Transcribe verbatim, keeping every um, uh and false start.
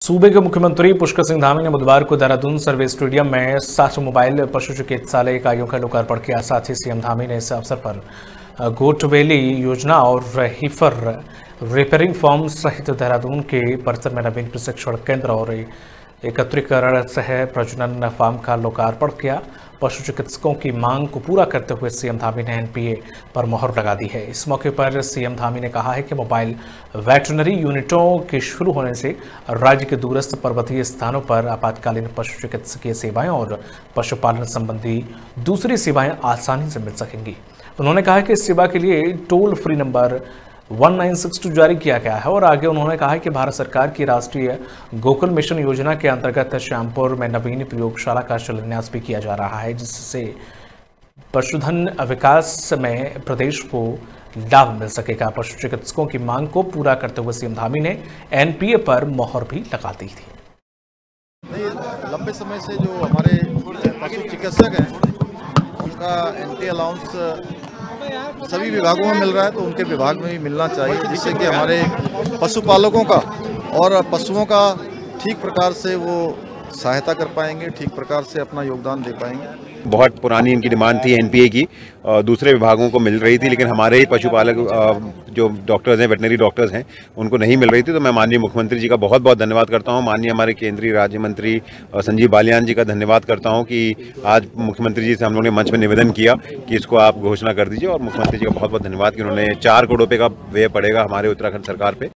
सूबे के मुख्यमंत्री पुष्कर सिंह धामी ने बुधवार को देहरादून सर्वे स्टेडियम में सात मोबाइल पशु चिकित्सालय इकाइयों का लोकार्पण किया। साथ ही सीएम धामी ने इस अवसर पर गोटवेली योजना और हीफर रिपेयरिंग फॉर्म सहित देहरादून के परिसर में नवीन प्रशिक्षण केंद्र और एकत्रीकरण सह प्रजनन फार्म का लोकार्पण किया। पशु चिकित्सकों की मांग को पूरा करते हुए सीएम धामी ने एनपीए पर मोहर लगा दी है। इस मौके पर सीएम धामी ने कहा है कि मोबाइल वेटरनरी यूनिटों के शुरू होने से राज्य के दूरस्थ पर्वतीय स्थानों पर आपातकालीन पशु चिकित्सकीय सेवाएं और पशुपालन संबंधी दूसरी सेवाएं आसानी से मिल सकेंगी। उन्होंने कहा कि इस सेवा के लिए टोल फ्री नंबर उन्नीस सौ बासठ जारी किया गया है और आगे उन्होंने कहा कि भारत सरकार की राष्ट्रीय गोकुल मिशन योजना के अंतर्गत श्यामपुर में नवीन प्रयोगशाला का शिलान्यास भी किया जा रहा है, जिससे पशुधन विकास में प्रदेश को लाभ मिल सकेगा। पशु चिकित्सकों की मांग को पूरा करते हुए सीएम धामी ने एनपीए पर मोहर भी लगा दी थी। लंबे समय से जो हमारे पशु चिकित्सक हैं उनका एंटी अलाउंस सभी विभागों में मिल रहा है, तो उनके विभाग में भी मिलना चाहिए, जिससे कि हमारे पशुपालकों का और पशुओं का ठीक प्रकार से वो सहायता कर पाएंगे, ठीक प्रकार से अपना योगदान दे पाएंगे। बहुत पुरानी इनकी डिमांड थी, एनपीए की दूसरे विभागों को मिल रही थी, लेकिन हमारे ही पशुपालक जो डॉक्टर्स हैं, वेटनरी डॉक्टर्स हैं, उनको नहीं मिल रही थी। तो मैं माननीय मुख्यमंत्री जी का बहुत बहुत धन्यवाद करता हूं, माननीय हमारे केंद्रीय राज्य मंत्री संजीव बालियान जी का धन्यवाद करता हूं कि आज मुख्यमंत्री जी से हम लोगों ने मंच में निवेदन किया कि इसको आप घोषणा कर दीजिए। और मुख्यमंत्री जी का बहुत बहुत धन्यवाद कि उन्होंने चार करोड़ रुपये का व्यय पड़ेगा हमारे उत्तराखंड सरकार पे।